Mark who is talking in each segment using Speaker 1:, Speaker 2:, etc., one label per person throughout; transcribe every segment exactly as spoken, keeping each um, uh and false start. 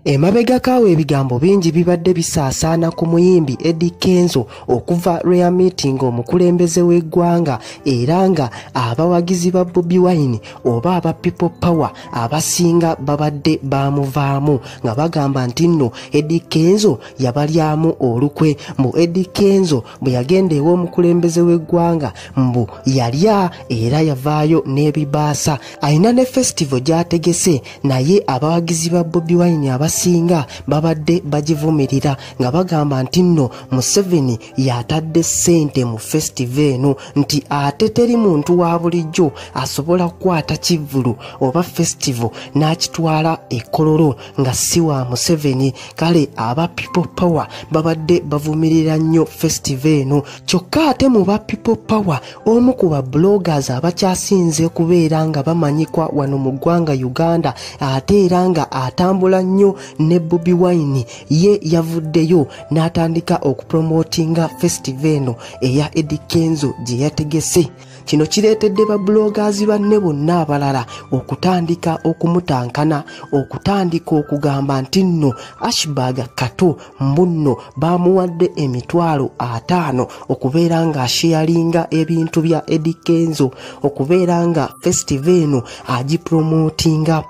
Speaker 1: Emabega kawe ebigambo bingi bibadde bisaasaana ku muyimbi Eddie Kenzo okuva Rare Meeting omukulembeze w'eggwanga era nga abawagizi ba Bobi Wine oba aba People Power abasinga babadde bamuvaamu nga bagamba nti nno Eddie Kenzo yabalyamu olukwe. Mbu Eddie Kenzo bwe yagenda ew'omukulembeze w'eggwanga mbu yalya era yavaayo n'ebibaasa. Ayina ne festival gy'ategese naye abawagizi ba Bobi Wine abasi singa babadde bagivumirira nga bagamba nti nno Museveni yatadde ssente mu festival eno nti ate teri muntu wa bulijjo asobola kukwata kivulu oba festival n'akitwala ekololo nga si wa Museveni. Kale aba People Power babadde bavumirira nnyo festival eno. Kyokka ate mu ba People Power omu ku ba bloggers abakyasinze kubeera nga bamanyikwa wano mu ggwanga Uganda ate era nga atambula nnyo ne Bobi Wine ye yavuddeyo n'atandika okupromotinga festival eno eya Eddie Kenzo gye yategese. Kino kireetedde ba bloggers banne bonna abalala okutandika okumutankana, okutandika okugamba nti nno Ashburger Kato mbuno bamuwadde emitwalo ataano okubeera nga asharinga ebintu bya Eddie Kenzo okubeera nga festival eno agipromotinga.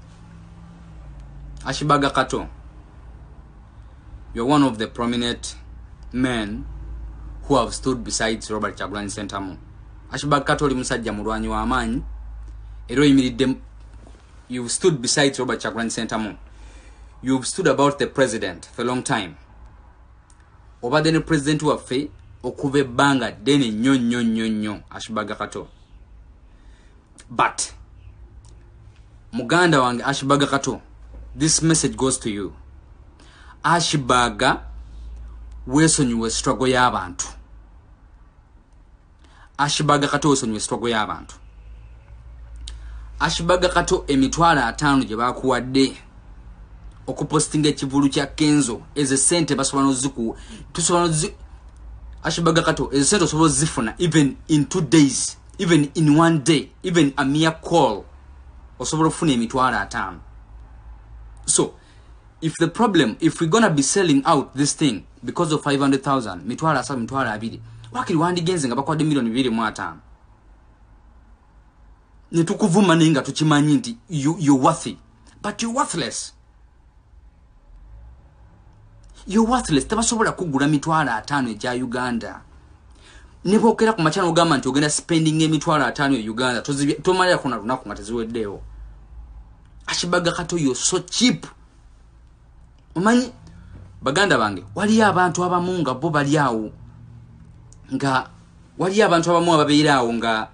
Speaker 2: Ashburger Kato, you're one of the prominent men who have stood beside Robert Kyagulanyi Ssentamu. Ashburger Kato oli musajja mulwanyi wa amaanyi era oyimiridde. You've stood beside Robert Kyagulanyi Ssentamu. You've stood about the president for a long time. Obadde ne president waffe okuva ebbanga ddene nnyo nnyo nnyo nnyo Ashburger Kato. But muganda wange Ashburger Kato, this message goes to you. Ashburger weesonyiwe struggle y'abantu. Ashburger Kato weesonyiwe struggle y'abantu. Ashburger Kato emitwalo ataano gye baakuwadde okupostinga ekivulu kya Kenzo ezo sente basobola noziku tusobola nozi. Ashburger Kato ezo sente osobola zifuna even in two days, even in one day, even a mere call osobola ofuna emitwalo ataano. So, if the problem, if we're gonna be selling out this thing because of five hundred thousand, mitwala asatu mitwala abiri, wakili wandigenze nga bakwadde milioni bibiri mu ataano. Netukuvuma nenga tukimanyi nti you, you're worthy, but you're worthless. You're worthless. Tabasobola kugula mitwala ataano egya Uganda. Nebokera ku machano gamba nti ogenda spending emitwala ataano e Uganda. Tomalira kuna lunaku nga teziweddeewo. Ashburger Kato, you're so cheap. Omanyi baganda bange wali abantu abamu nga bo bali awo nga wali abantu abamu ababeera awo nga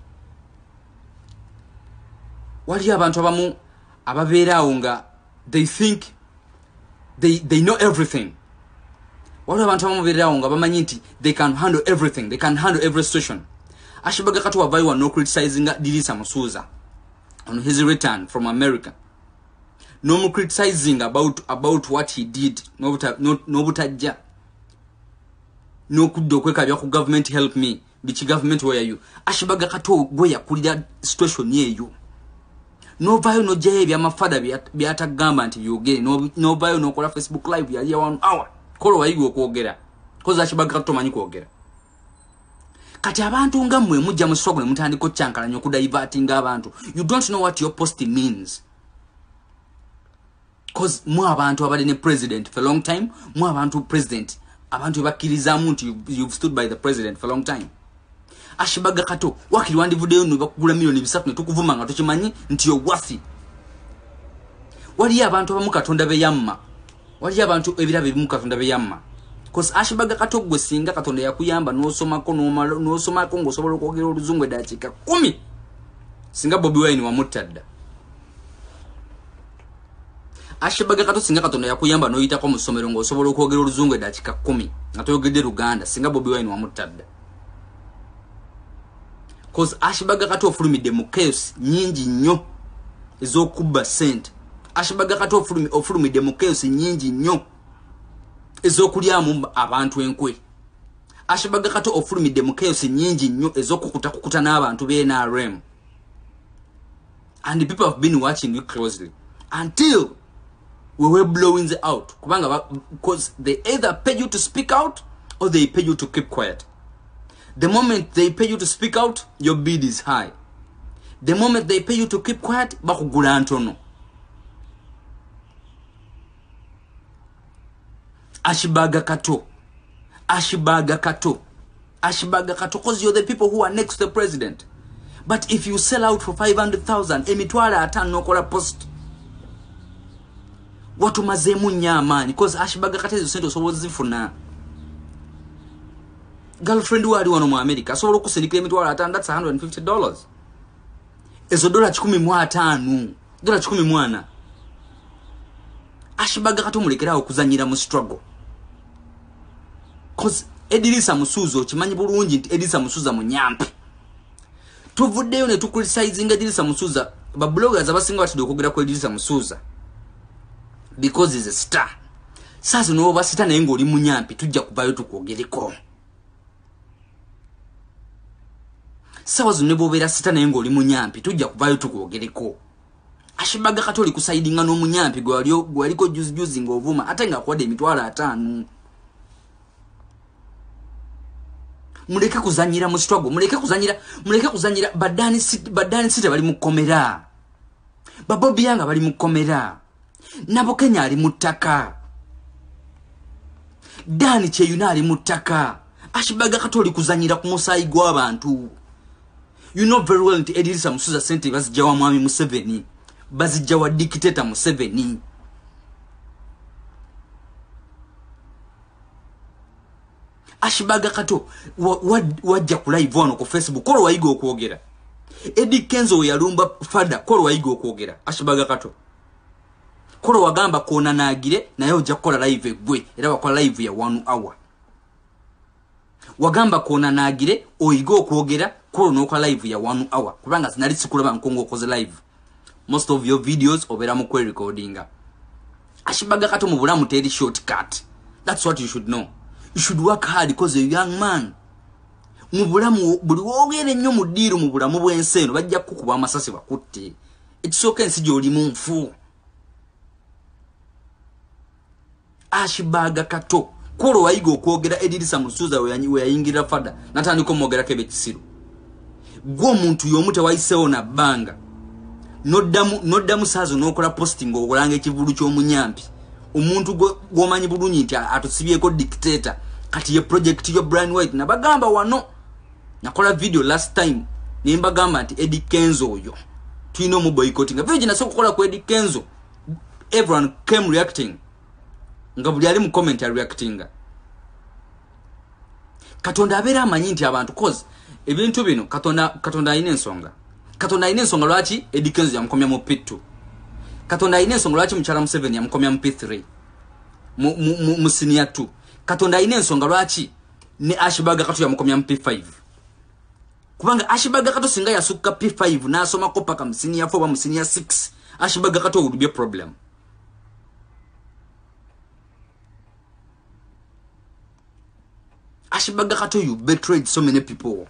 Speaker 2: wali abantu abamu ababeera awo nga they think they they know everything. Wali abantu abamu ababeera awo nga bamanyi nti they can handle everything, they can handle every situation. Ashburger Kato wavaayo no criticizing Dilisa Musuuza on his return from America. No more criticizing about about what he did. No no no butajja. No kuddo kweka bya ku government help me. Bichi government where are you? Ashburger Kato gwe yakulira situation yeyo. No vayo no jaye bya mafada bya atagamba nti yogere. No no vayo no kola Facebook live ya ya one hour. Kolo wayigo okwogera. Koza Ashburger Kato manyi kwogera. Kati abantu nga mmwe mujja mu struggle mutandiko kyankalanya okudiverting abantu. You don't know what your post means. Cause mu abantu abali ne president for a long time, mu abantu president abantu bakirizamu nti you've stood by the president for a long time. Ashburger Kato wakili wandivuddeyo no bakugula milioni bisatu ne tukuvuma nga tukimanyi nti yo worthy. Wali abantu abamu Katonda be yamma. Wali abantu ebirabe bimu Katonda be yamma. Cause Ashburger Kato gwe singa Katonda yakuyamba n'osomako n'osomako ng'osobola okwogera oluzungu eddakiika kumi singa Bobi Wine wamutadda. Ashburger Kato singa Katonda yakuyamba n'oyitako mu ssomero ng'osobola okwogera oluzungu eddakiika kumi nga toyogedde Luganda singa Bobi Wine wamutadda. Cause Ashburger Kato ofulumidde mu chaos nyingi nnyo ez'okubba ssente. Ashburger Kato ofulumidde mu chaos nyingi nnyo ezokulyamu abantu enkwe. Ashburger Kato ofulumidde mu chaos nyingi nnyo ez'okukuta kukuta n'abantu be N R M. And the people have been watching you closely until we were blowing the out kubanga because they either pay you to speak out or they pay you to keep quiet. The moment they pay you to speak out, your bid is high. The moment they pay you to keep quiet, bakugula ntono. Ashibaga kato. Ashibaga kato. Ashibaga kato, because you're the people who are next to the president. But if you sell out for five hundred thousand, emitwala atano nokola post. Watu mazemu nyamani, because ashibaga kato is sento so wazifuna. Girlfriend wali wano mu America, so walo kusindikira emitwala atano, that's one hundred fifty dollars. Ezo dola chikumi mu atano, dola chikumi mwana. Ashibaga kato mulekera okuzanyira mu struggle. Cause Edilisa Musuzo chimanyi bulungi nti Edilisa Musuza munyampi. Tuvuddeyo ne tukulisaizinga Edilisa Musuza ba bloggers abasinga batide okugera ku Edilisa Musuza because he's a star. Sasa no basita naye ng'oli munyampi tujja kubayo tukwogereko. Sawa zino bobeera sita naye ng'oli munyampi tujja kubayo tukwogereko. Ashibaga katoli kusaidinga n'omunyampi gwe wali gwe waliko juzi juzi ng'ovuma ate nga kwade emitwalo ataano. Muleke kuzanyira mu struggle, muleke kuzanyira, muleke kuzanyira badani sit badani sita bali mukomera. Babobi yanga bali mukomera. Nabo Kenya ali mutaka. Dani che yunali mutaka. Ashibaga katoli kuzanyira ku musayi gw'abantu. You know very well nti Edilisa Musuza sente bazijjawa mwami Museveni. Bazijjawa dictator Museveni. Ashibaga kato wajja ku live wano ku Facebook kolo wayiga okwogera. Eddie Kenzo yalumba fada kolo wayiga okwogera. Ashibaga kato kolo wagamba kona naagire naye ojja kukola live gwe era wakola live ya one hour. Wagamba kona naagire oyiga okwogera kolo nokola live ya one hour kubanga sinali sikulaba nkongo okoze live. Most of your videos obera mu kwe recordinga. Ashibaga kato mu bulamu teri shortcut. That's what you should know. You should work hard because you're a young man. Mubulamu buli wogere nnyo mu diiru mu bulamu bw'enseno bajja kukuba amasasi bakutte. Ekisooka ensi gy'oli mu nfu. Ashibaga kato kolo wayiga okwogera Edilisa Musuza we yayingira fada natandika omwogerako ebekisiru. Gwe omuntu y'omu tewayiseewo na bbanga. Noddamu noddamu saazo n'okola posting okulanga ekivulu ky'omunyampi. Umuntu gwomanyi bulungi nti atusibyeko dictator kati ye project yo Brian White na bagamba wano nakola video last time nimba gamba nti Eddie Kenzo oyo tuino mu boycotting video jina soko kola ku Eddie Kenzo everyone came reacting nga buli ali mu comment ya reacting. Katonda abera amanyi nti abantu cause ebintu bino katonda katonda ine ensonga katonda ine ensonga lwaki Eddie Kenzo yamukomya mu pit two. Katonda ine ensonga lwaki Mukyala Museveni yamukomya mu P three mu mu mu senior two. Katonda ine ensonga lwaki ne Ashibaga kato yamukomya mu P five. Kubanga Ashibaga kato singa yasukka P five n'asoma ko paka mu senior four ba mu senior six, Ashibaga kato would be a problem. Ashibaga kato you betrayed so many people.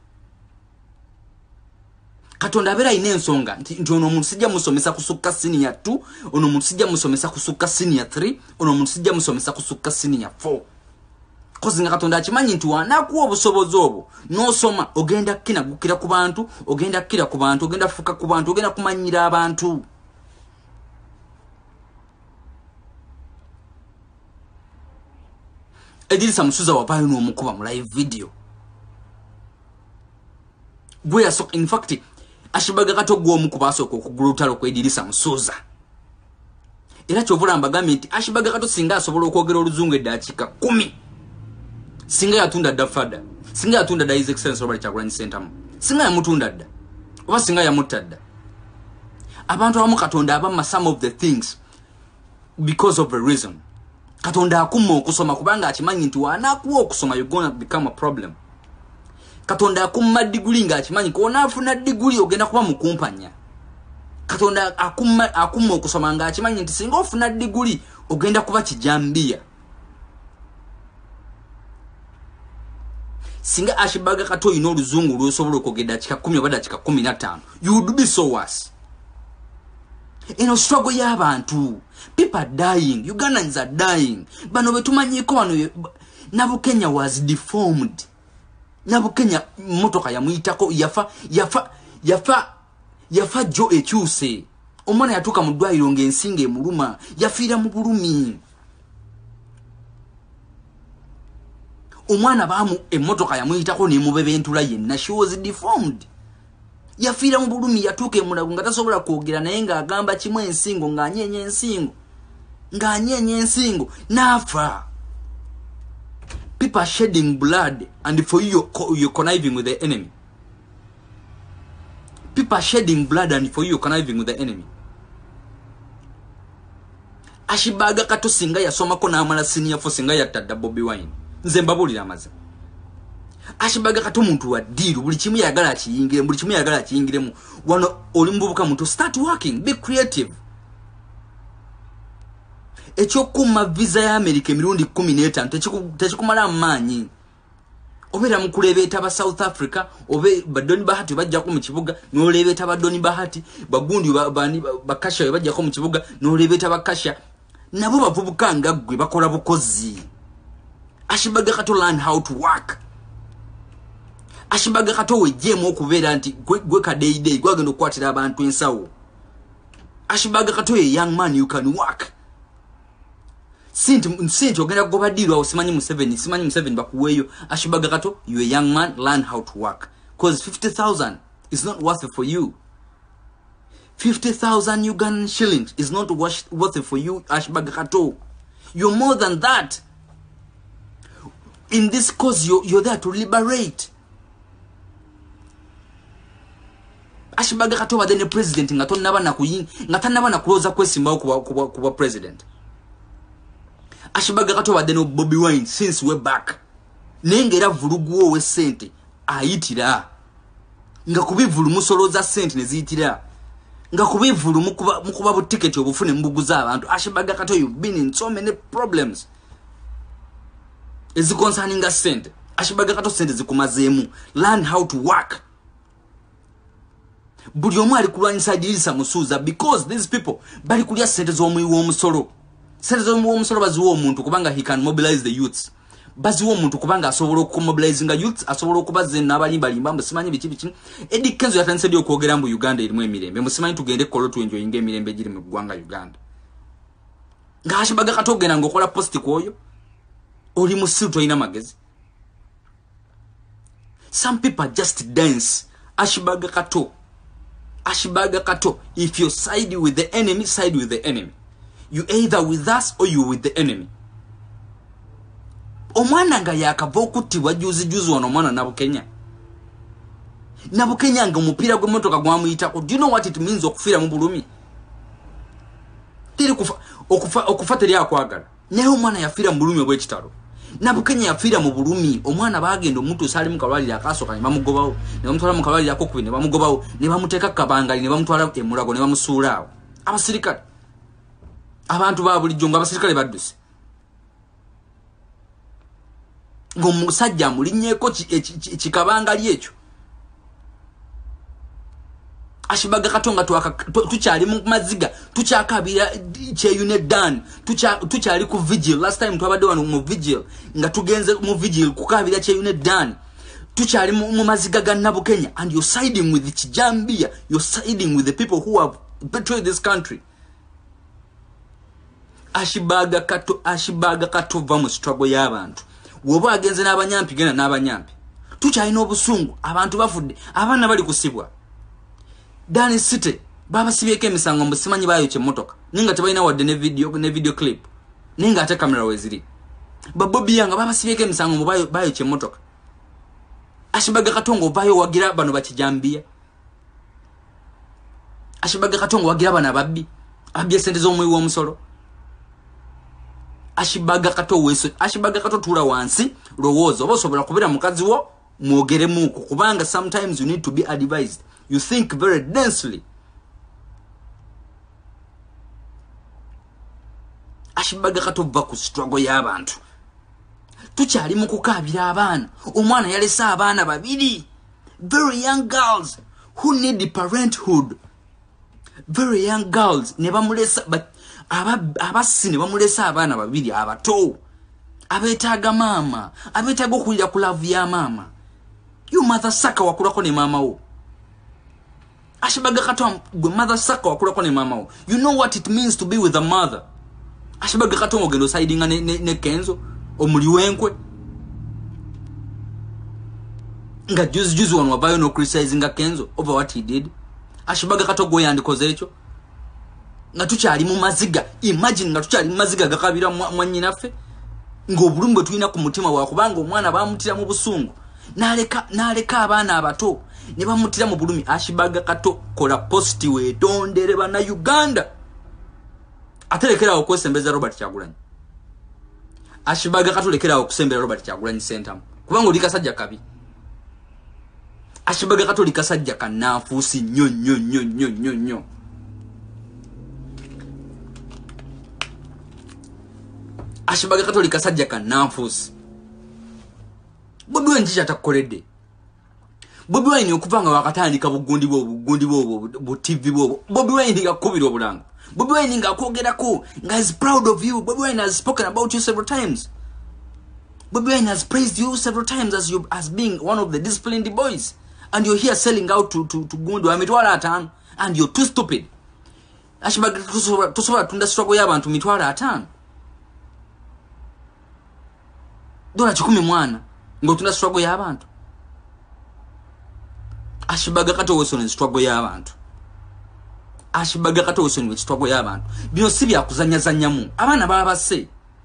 Speaker 2: Katonda abera ine ensonga nti ono omuntu sijja musomesa kusukka senior two, ono omuntu sijja musomesa kusukka senior three, ono omuntu sijja musomesa kusukka senior four. Kozi nga Katonda akimanyi nti wanakuwa obusobozi obwo n'osoma ogenda kina gukira ku bantu, ogenda kira ku bantu, ogenda fuka ku bantu, ogenda kumanyira abantu. Edilisa Musuza wabayo n'omukuba mu live video. Gwe yaso in fact Ashibaga kato gwo omukuba asooka okugulutalo ku Edilisa Musuza. Era kyovula mbagambye nti Ashibaga kato singa asobola okwogera oluzungu eddakiika kumi. Singa yatunda dda fada. Singa yatunda dda His Excellency Robert Kyagulanyi Ssentamu. Singa yamutunda dda. Oba singa yamutta dda. Abantu abamu Katonda abamma some of the things because of a reason. Katonda akumma okusoma kubanga akimanyi nti wanakuwa okusoma you're gonna become a problem. Katonda akumma diguli nga akimanyi ko nafuna diguli ogenda kuba mukumpanya. Katonda akumma akumma okusoma nga akimanyi nti singa ofuna diguli ogenda kuba kijambia. Singa Ashibaga kato ino oluzungu lwosobola okwogera dakika kumi oba dakika kumi na ttaano, you would be so worse. eno struggle y'abantu. People are dying. Ugandans are dying. Bano betumanyiko bano Nabukenya was deformed. Nabukenya motoka yamuyitako yafa yafa yafa yafa jo ekyuse. Omwana yatuka mu ddwaliro ng'ensinga emuluma yafiira mu bulumi. Omwana baamu emmotoka yamuyitako n'emubeba entula yenna. She was deformed. Yafiira mu bulumi yatuuka emulago nga tasobola kwogera naye ng'agamba kimu ensingo ng'anyeenya ensingo ng'anyeenya ensingo n'afa. People are shedding blood and for you you're, you're conniving with the enemy. People are shedding blood and for you you're conniving with the enemy. Ashibaga Kato singa yasomako n'amala senior for singa yattadda Bobi Wine. Nze mbabulira amaze. Ashibaga Kato muntu wa deal buli kimu yagala kiyingire buli kimu yagala kiyingiremu wano oli mbubuka muntu start working, be creative. Ekyokuma visa ya America emirundi kumi n'etaano tekikumala amaanyi. Obera mukulebeeta ba South Africa obe badoni bahati bajja ko mu kibuga n'olebeeta badoni bahati bagundi bani bakasha bajja ko mu kibuga n'olebeeta bakasha nabo bavubuka nga gwe bakola bukozi. Ashibaga Kato learn how to work. Ashibaga Kato wejjemu okubeera nti gwe kadeide gwagenda okukwatira abantu ensawo. Ashibaga Kato ye young man you can work. Sinti sinti ogenda kugobadirwa osimanyi mu seven simanyi mu seven bakuweyo. Ashibaga Kato you a young man learn how to work because fifty thousand is not worth it for you. fifty thousand Ugandan shillings is not worth it for you. Ashibaga Kato you're more than that. In this cause you're, you're there to liberate. Ashibaga Kato wa the president nga tonnaba na kuyin nga tannaba na kuloza kwesimbawo kuba kuba, kuba president. Ashibaga Kato wa the Bobi Wine since way back. Nengera vuluguo we sente ayitira. Nga kubivulu musoloza sente neziyitira. Nga kubivulu mukuba mukuba bu ticket obufune mbuguza abantu. Ashibaga Kato you've been in so many problems. Is concerning a sente. Ashibaga Kato sente zikumazeemu. Learn how to work. Buli omu ali kulwanyisa dirisa musuuza because these people bali kulya sente z'omuwi w'omusolo. Sente z'omuwi w'omusolo baziwa omuntu kubanga he can mobilize the youths. Baziwa omuntu kubanga asobola okumobilizinga youths, asobola okubaze n'abalimbalimba musimanyi biki biki. Eddie Kenzo yatandise ddi okwogera mbu Uganda erimu emirembe. Musimanyi tugende kolo twenjoyinga emirembe giri mu ggwanga Uganda. Nga Ashibaga Kato ogenda ng'okola posti kwoyo. Oli musiru toyina magezi. Some people just dance. Ashibaga Kato. Ashibaga Kato. If you side with the enemy, side with the enemy. You either with us or you with the enemy. Omwana nga yakava okuttibwa juzi juzi wano omwana Nabukenya. Nabukenya nga omupiira gw'emmotoka gwamuyitako. Do you know what it means okufiira mu bulumi? Teri kufa okufa okufa teri akwagala. Naye omwana yafiira mu bulumi obw'ekitalo. Nabukenya yafiira mu bulumi. Omwana baagenda omuntu sali mu kalwaliro akaasoka ne bamugobawo. Ne bamutwala mu kalwaliro akokubiri ne bamugobawo. Ne bamuteeka kabangali ne bamutwala emulago ne bamusuula awo. Abasirikale. Abantu ba bulijjo nga abasirikale badduse. Ng'omusajja amulinnyeeko kikabangali ekyo. Ashibaga Kato nga tukyali mu maziga tukyakabira kyeyune done tukyali ku vigil. Last time twabadde wano mu vigil nga tugenze mu vigil kukabira kyeyune done tukyali mu maziga ga Nabukenya and you're siding with the Kijambia, you're siding with the people who have betrayed this country. Ashibaga Kato Ashibaga Kato va mu struggle y'abantu. Woba agenze n'abanyampi gena n'abanyampi tukyalina obusungu abantu bafudde abaana bali kusibwa. Dani City baba sibyeko emisango musimanyi bayo kye motoka ninga tebalina wadde ne video ne video clip ninga ate camera weziri. Babobi yanga baba sibyeko emisango bayo bayo kye motoka. Ashibaga Katongo bayo wagira bano bakijambia. Ashibaga Katongo wagira bana babbi abye sente z'omuwi w'omusolo. Ashibaga Kato weso Ashibaga Kato tula wansi lowooza oba osobola kubeera mukazi wo mwogeremu kubanga sometimes you need to be advised. You think very densely. Ashibaga Kato va ku struggle y'abantu. Tukyali mu kukaabira abaana. Omwana yalesa abaana babiri. Very young girls who need the parenthood. very young girls ne bamulesa abasi ne bamulesa abaana babiri abato abetaaga mama abetaaga okulira ku love ya mama. You mother saka wakulako ne mama wo. Ashibaga kato mother saka wakulako ne mama wo. You know what it means to be with a mother. Ashibaga kato ogendo sidinga ne, ne, ne Kenzo omuliwenkwe. Nga juzi juzi wanu wabayo no criticizing Kenzo over what he did. Ashibaga kato goya andikoze echo. Nga tukyali mu maziga. Imagine nga tukyali mu maziga gakabira mwanyinafe. Ngo bulumbe tuina ku mutima wa kubanga omwana bamutira mu busungu. Naleka naleka abaana abato ne bamutira mu bulumi. Ashibaga kato kola positive tondere bana Uganda. Atelekera okwesembeza Robert Kyagulanyi. Ashibaga kato lekera okusembera Robert Kyagulanyi Center. Kubanga oli kasajja kabi. Ashibaga kato likasajja kanafusi nnyo nnyo nnyo nnyo nnyo nnyo. Ashibaga kato likasajja kanafusi. Bobi Wine nchi atakoledde. Bobi Wine okuvanga wakatandika bugundi bwo bugundi bwo bu T V bwo. Bobi Wine ngakubira obulanga. Bobi Wine ngakogerako nga is proud of you. Bobi Wine has spoken about you several times. Bobi Wine has praised you several times as you as being one of the disciplined boys, and you're here selling out to to to Gundu amitwala atano, and you're too stupid. Ashibaga tusobola tunda struggle y'abantu mitwala atano. Dola kikumi mwana ngo tunda struggle y'abantu. Ashibaga kato wesoni struggle y'abantu. Ashibaga kato wesoni struggle y'abantu. Bino si bya kuzanya zanyamu. Abana babase.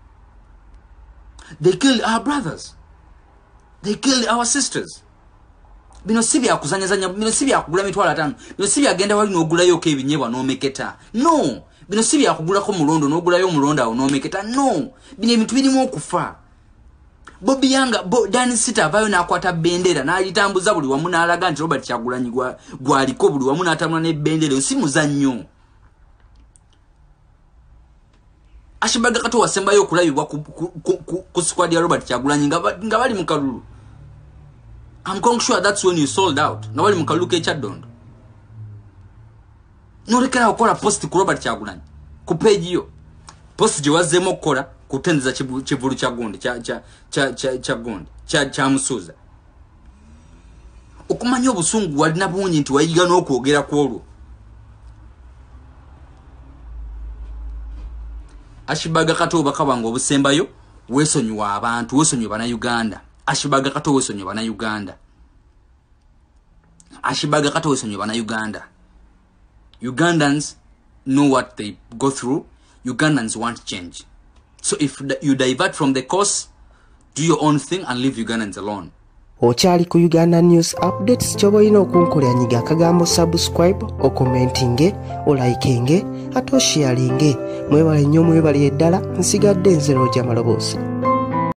Speaker 2: They killed our brothers. They killed our sisters. Bino si bya kuzanya zanyamu. Bino si bya kugula mitwala atano. Bino si bya genda wali n'ogulayo ke ebinyebwa n'omeketa. No. Bino si bya kugulako mulondo n'ogulayo mulonda awo n'omeketa. No. Bino ebintu birimu okufa. Bobi Yanga bo Dani Sita bayo nakwata bendera n'alitambuza buli wamu n'alaga nti Robert Kyagulanyi gwa gwaliko buli wamu n'atamula ne bendera si muzannyo. Ashibaga kato wasembayo okulabibwa ku, ku, ku, ku, ku squad ya Robert Kyagulanyi nga bali mu kalulu. I'm quite sure that's when you sold out. Nga bali mu kalulu ke Kyadondo. Nolekera okola post ku Robert Kyagulanyi ku page yo. Post je wazemo okola kutendeza chivulu cha Gundi cha cha cha cha cha Gundi cha cha Musuza. Okumanya obusungu walina bunyi nti wayiga n'okwogera kwolwo. Ashibaga kato bakabanga obusembayo wesonyiwa abantu wesonyiwa bana Uganda. Ashibaga kato wesonyiwa bana Uganda. Ashibaga kato wesonyiwa bana Uganda. Ugandans know what they go through. Ugandans want change. So if you divert from the course, do your own thing and leave Ugandans alone.
Speaker 1: Okyali ku Uganda News Updates chobo ino okunkolera nyiga akagambo subscribe, o commentinge, o likenge, ate o sharinge. Mwebale nnyo mwebale eddala nsigadde nze Roger Malobozi.